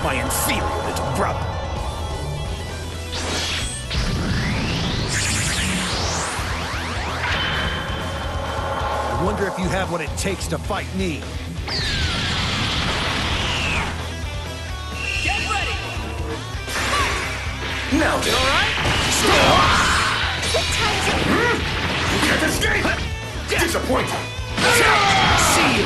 my inferior little brother. I wonder if you have what it takes to fight me. Get ready! Now then. All right? Good time to... You can't escape! Disappointing! See you!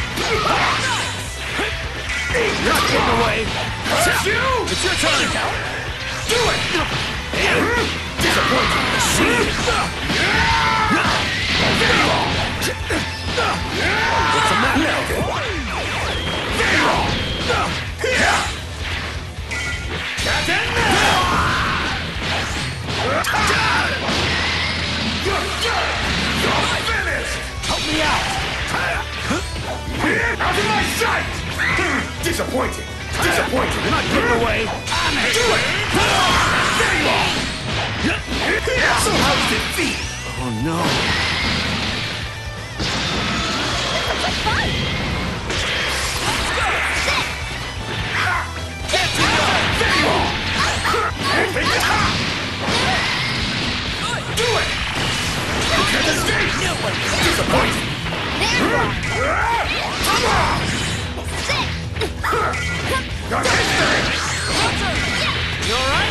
Not getting away! It's you! It's your turn! Do it! Disappointing! See you! What's the matter now then? Captain! You're finished! Help me out! Out of my sight! Disappointing! Disappointing! You're not getting away! Do it! There you are! So how's defeat? Oh no! This is fun! Get to go! There you are! Do it! You can't escape! Disappointing! There you are! Come on! Your history! You all right?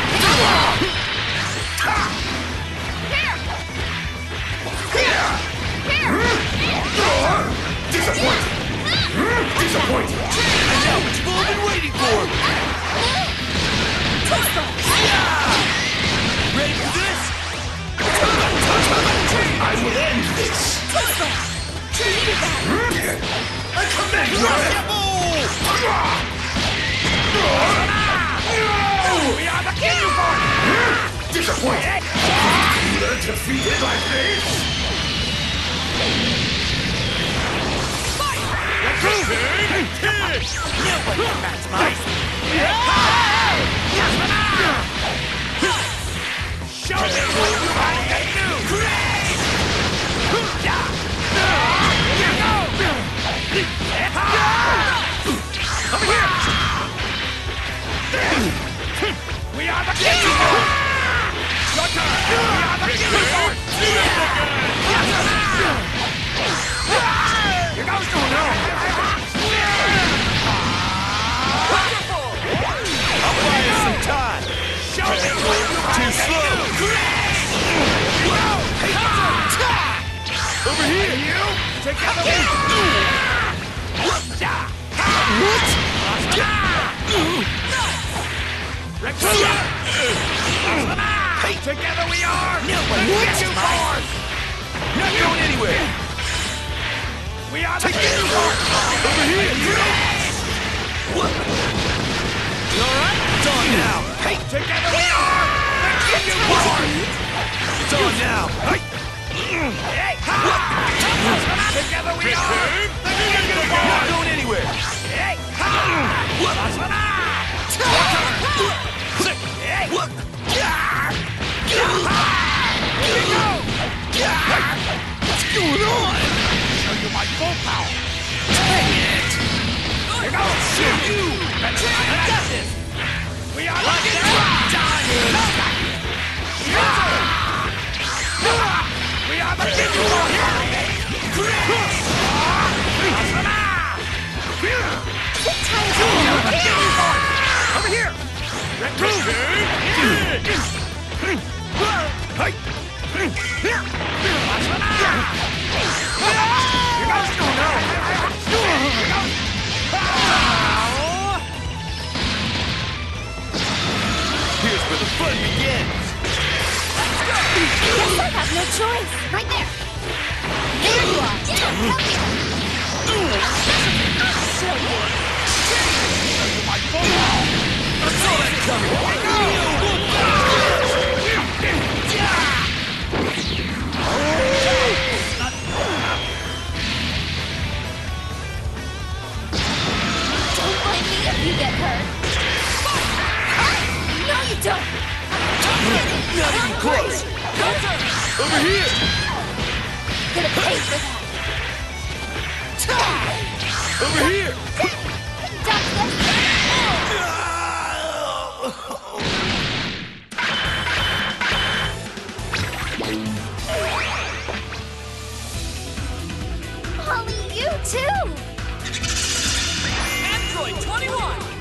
Disappointing! Disappointing! I know what you've all been waiting for! Ready for this? I will end this! I command you! We are the king for Disappointing! You're defeated like this? That's nice. Show me what you can do! Great! Come here! We are the king! Your turn! We are the king! Here goes the I'll buy you some time! Show me what you Too slow! Over here! You! Together we... What? Hey! Together we are! Let's get you forward! Not going anywhere! We are the king forward! Over here! What? You alright? It's on now! Hey! Together we are! The king forward! It's on now! Hey! Hey! Together we are! The king Not forward! going anywhere! Hey! What? Hey! What? What's going on? Show you my full power! Dang it! Here goes! Shoot you! Better than I got this! We are the king! We are the king! Good time to... Over here! Here's where the fun begins! Guess I have no choice. Right there. There you are. I saw that Don't blame me if you get hurt. No, you don't. Not even close! Over here! Gonna pay for that. Over here! Duck this. Holly, you too! Android 21!